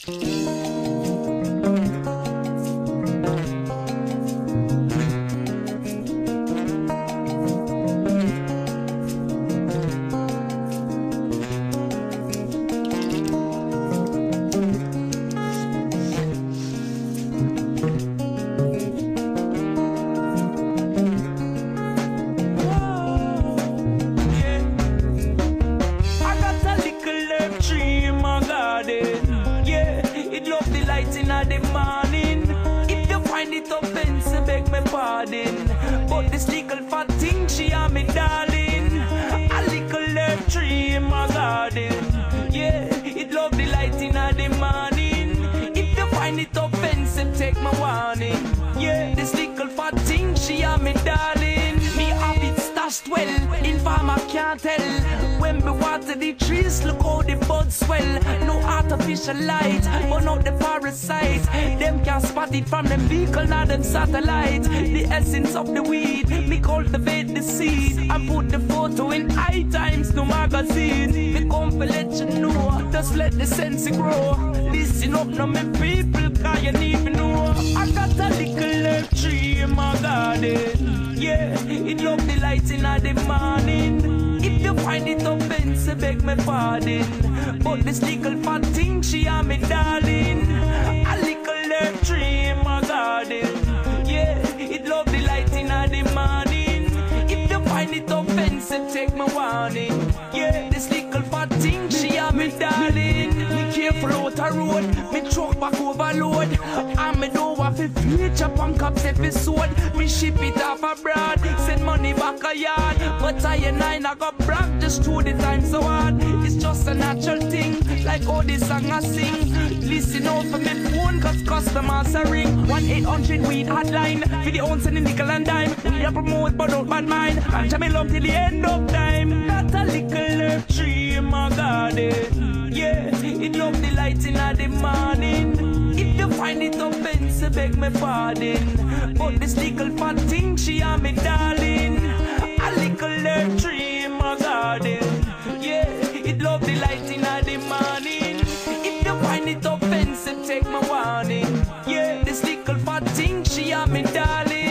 But this little fat thing, she a me darling. A little herb tree in my garden. Yeah, it love the light in the morning. If you find it offensive, take my warning. Yeah, this little fat thing, she a me darling. Me have it stashed well, in farmer can't tell. When we water the trees, look how the buds swell. No artificial light, burn out the parasites. Them can't spot it from them vehicle, not them satellite. The essence of the weed, me cultivate the seed. I put the photo in High Times, no magazine. Me come to let you know, just let the sense grow. Listen up now, me people, cause you need me know. I got a little herb tree in my garden. Yeah, it love the light in the morning. If you find it offensive, beg me pardon. But this little fat thing, she a me darling. A little herb tree in my garden. Yeah, it love the light in the morning. If you find it offensive, take my warning. Yeah, this little fat thing, she a me darling. Me careful out the road, me truck back overload. And me don't want to feature on cops episode. Me ship it off abroad, send money back a yard. But I and I got brag just through the time so hard. It's just a natural thing, like all this song I sing. Listen out for me phone, cause customers are ring 1-800 weed hotline. For the ounce and the nickel and dime. We a promote but don't bad mind. And tell me love till the end of time. Got a little herb tree in my garden. Yeah, it love the light in the morning. If you find it offensive, beg me pardon. But this little fat thing, she a me darling. A little herb tree in my garden. Yeah, it love the light in the morning. If you find it offensive, take my warning. Yeah, this little fat thing, she a me darling.